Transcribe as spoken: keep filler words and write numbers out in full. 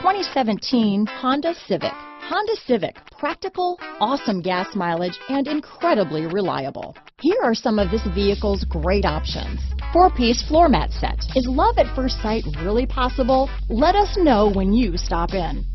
twenty seventeen Honda Civic. Honda Civic, practical, awesome gas mileage, and incredibly reliable. Here are some of this vehicle's great options. Four-piece floor mat set. Is love at first sight really possible? Let us know when you stop in.